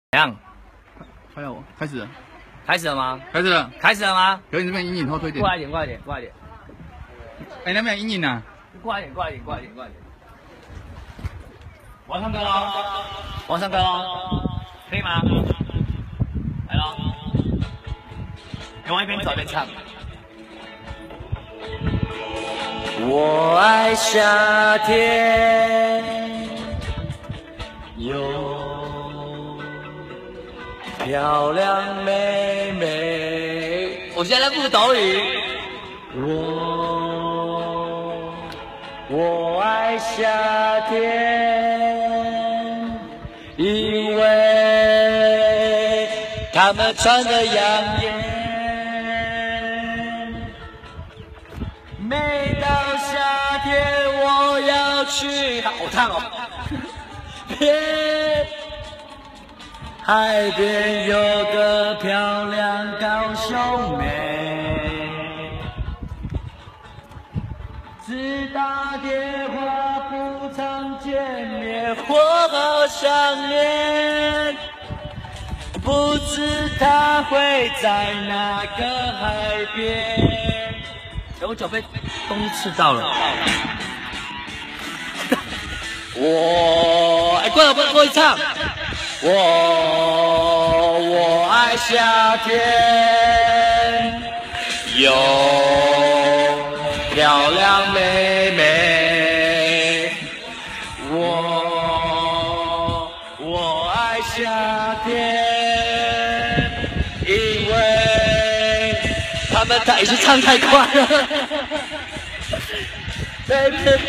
怎样？ 快要我开始了， 开始了吗？ 开始了， 开始了吗？ 可是你这边阴影后退一点， 过来一点，过来一点，过来一点。 哎，那边有阴影啊！ 过来一点，过来一点，过来一点，过来一点。我要唱歌喽！我要唱歌喽！可以吗？来喽！我一边走一边唱。我爱夏天，有漂亮妹妹。我现在在不抖语。我爱夏天，因为他们穿得养眼。每到夏天，我要去好烫哦。海边有个漂亮高雄妹，只打电话不常见面，我好想念。不知她会在哪个海边。我脚被东西刺到了。过来，过去唱。我爱夏天，有漂亮妹妹。我爱夏天，因为他们也是唱太快了。baby。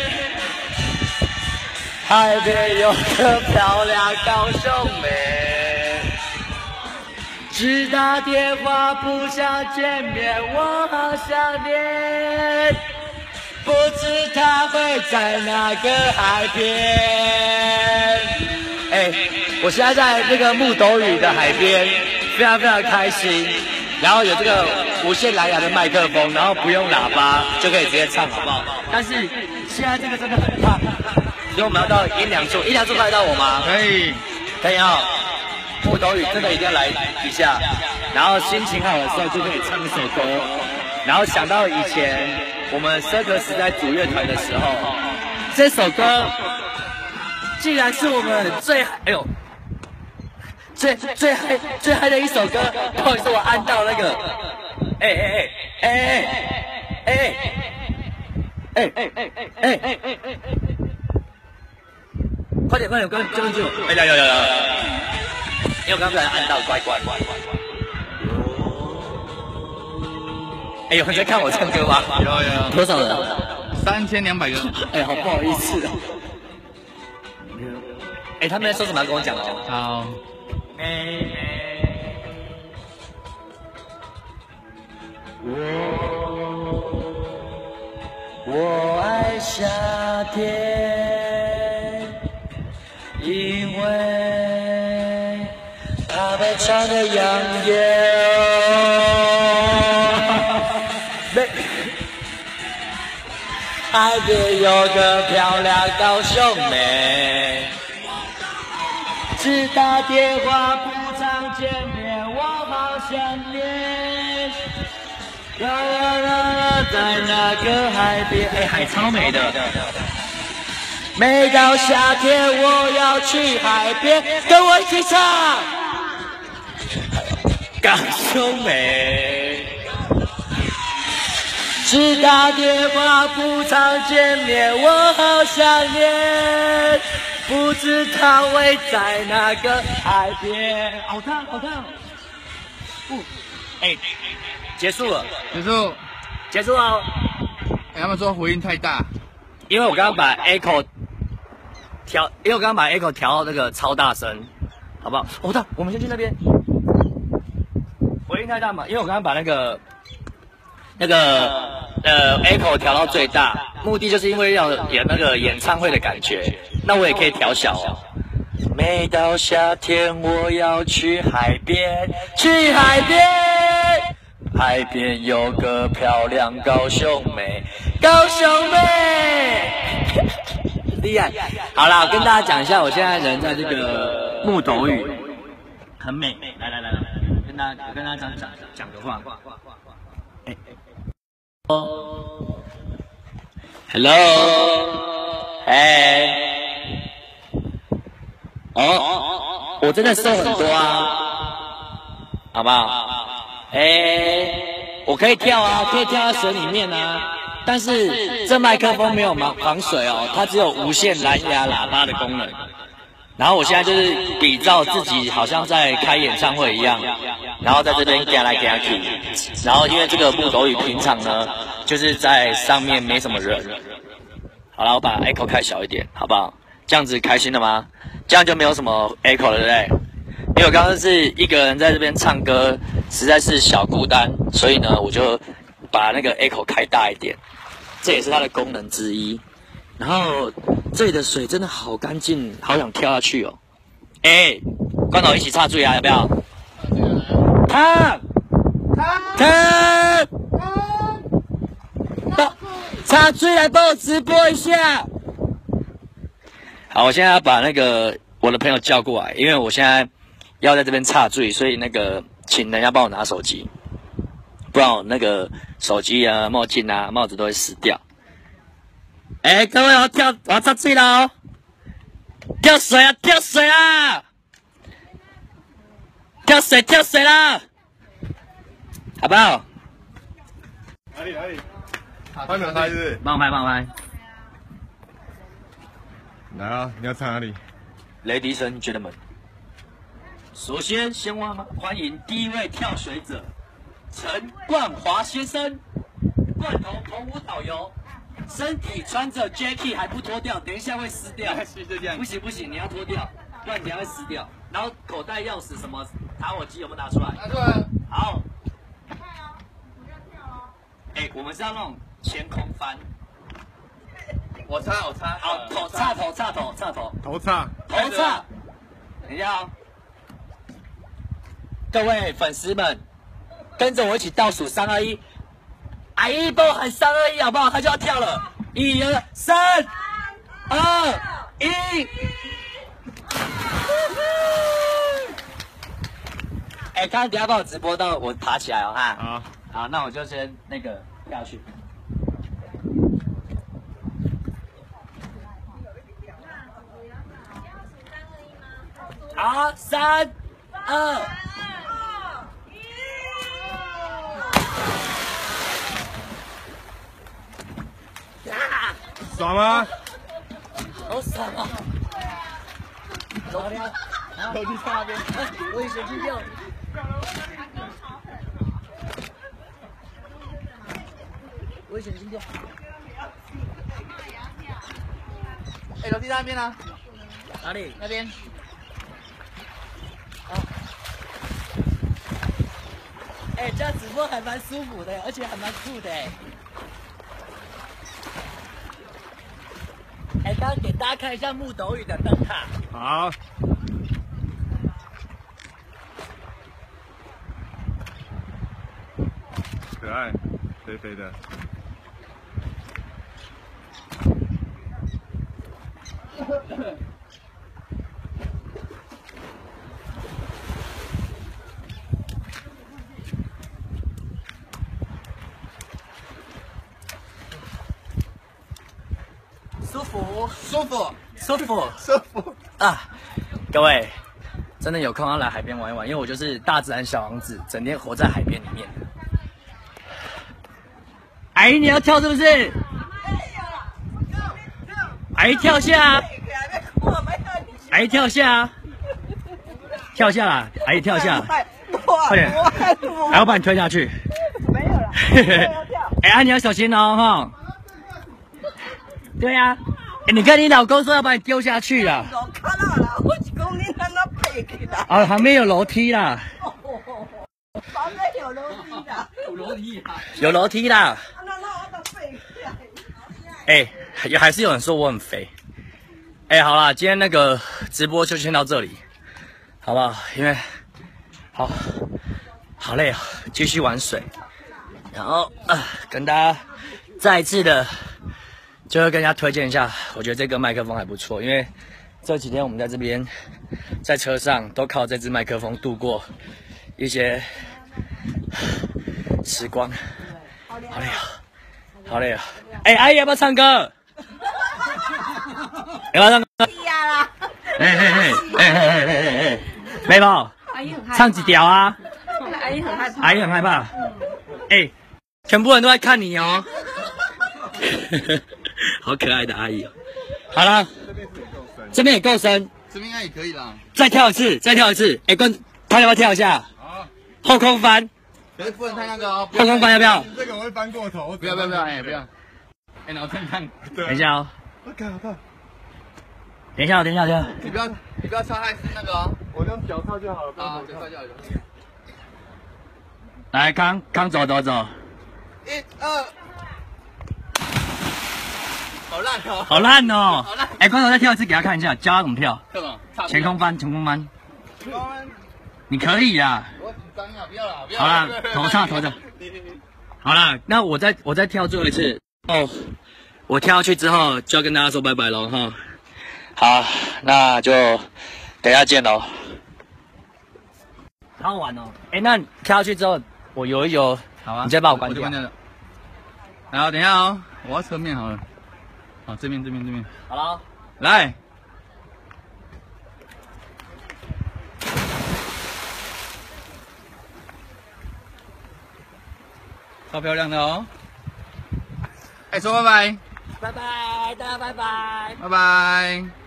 海边有个漂亮高雄妹，只打电话不想见面，我好想念。不知她会在哪个海边。我现在在那个木斗屿的海边，非常非常开心。然后有这个无线蓝牙的麦克风，然后不用喇叭就可以直接唱，好不好？但是现在这个真的很烫。所以我们要到阴凉处，阴凉处看得到我吗？ 可以， 可以啊。木斗屿真的一定要来一下，然后心情好的时候就可以唱一首歌，然后想到以前我们circus在组乐团的时候，这首歌竟然是我们最嗨的一首歌。不好意思，我按到那个，快点，跟就。有。因为我刚刚不小心按到，乖。有人在看我唱歌吗？有。多少人 ？3200个。 好不好意思哦。他们在说什么要跟我讲哦？ 好。 我爱夏天，因为他们穿得养眼。海边有个漂亮高雄妹，只打电话不常见面，我好想念。在那个海边，海超美的。每到夏天，我要去海边，跟我一起唱。高雄妹，只打电话不常见面，我好想念。不知她会在哪个海边。好烫。结束了。 他们说回音太大， 因为我刚刚把 echo 调到那个超大声，好不好？我们先去那边。回音太大嘛，因为我刚刚把那个echo 调到最大，目的就是因为要演那个演唱会的感觉。那我也可以调小哦。每到夏天，我要去海边，海边有个漂亮高雄妹，厉害！好啦，我跟大家讲一下，我现在人在这个木斗屿， 很美。来，我跟他讲个话。Hello， 我真的瘦很多啊，好不好？我可以跳啊，可以跳在水里面啊，但是这麦克风没有防水哦，它只有无线蓝牙喇叭的功能。然后我现在就是比照自己好像在开演唱会一样，然后在这边给来给去。然后因为这个木斗鱼平常呢，就是在上面没什么人。好了，我把 echo 开小一点，好不好？这样子开心了吗？这样就没有什么 echo 了，对不对？因为我刚刚是一个人在这边唱歌，实在是小孤单，所以呢，我就把那个 echo 开大一点，这也是它的功能之一。然后这里的水真的好干净，好想跳下去哦！罐头一起插嘴啊，要不要？插嘴来帮我直播一下。好，我现在要把那个我的朋友叫过来，因为我现在要在这边插嘴，所以那个请人家帮我拿手机，不然我那个手机啊、墨镜啊、帽子都会湿掉。各位，我要插水了哦！跳水啊！跳水啦！好不好？ 哪里？拍没有拍是不是？ 帮我拍。 来啊！你要唱哪里 ？Ladies and gentlemen， 首先欢迎第一位跳水者陈冠华先生，罐头澎湖导游。身体穿着 Jacket 还不脱掉，等一下会湿掉。不行，你要脱掉，不然等一下会湿掉。然后口袋钥匙什么打火机有没有拿出来？ 拿出来。 好。我们是要那种前空翻。 我插。 好，头插。等一下哦。各位粉丝们，跟着我一起倒数3、2、1。阿姨帮我喊3、2、1好不好？他就要跳了，1、2、3、2、1。刚刚等一下帮我直播到我爬起来哦哈。好，那我就先那个跳下去。好，3、2。 爽吗？ 好爽啊！走了， 手机插那边。 危险去掉。危险去掉。 楼梯在那边呢。 哪里？ 那边。 这样直播还蛮舒服的，而且还蛮酷的。刚刚给大家看一下木斗鱼的灯塔。 好。可爱，肥肥的。 舒服啊！各位，真的有空要来海边玩一玩，因为我就是大自然小王子，整天活在海边里面。阿姨，你要跳是不是？阿姨跳下！阿姨跳下！跳下啦！阿姨跳下！快点！还要把你推下去。没有了。你要小心哦，哈。对呀。你跟你老公说要把你丢下去啦。旁边有楼梯啦。 旁边有楼梯的。 有楼梯啦。还是有人说我很肥。好啦，今天那个直播就先到这里，好不好？因为好累啊，继续玩水，然后跟大家再一次的。就会跟大家推荐一下，我觉得这个麦克风还不错，因为这几天我们在这边，在车上都靠这支麦克风度过一些时光，好累啊，好累啊！哎，阿姨要不要唱歌？要不要唱歌？ 啦！ 哎，背包， 阿姨很害怕， 唱几条啊？ 阿姨很害怕， 阿姨很害怕。哎，全部人都在看你哦。好可爱的阿姨哦。好了，这边也够深， 这边应该也可以啦。 再跳一次，再跳一次。哎，他要不要跳一下？ 好， 后空翻。 可是不能太那个哦。 后空翻要不要？ 这个我会翻过头。不要，哎，不要。哎，然后看。 等一下哦。 我看， 等一下。 你不要超太那个哦。我用脚跳就好了。啊，脚跳就好了。 来，康走。1、2。 好烂哦！ 好烂哦！哎，光头再跳一次给他看一下，教他怎么跳。 干嘛？ 前空翻。你可以呀。 我紧张啊！不要了， 好啦，头上。好啦，那我再跳最后一次哦。我跳下去之后就要跟大家说拜拜喽哈。好，那就等一下见喽。好好玩哦！哎，那跳下去之后我游一游， 好啊， 你再把我关掉。 然后等一下哦，我要侧面好了。好，这边。 好了， 来。超漂亮的哦！哎，说拜拜。 拜拜，大家拜拜。 拜拜。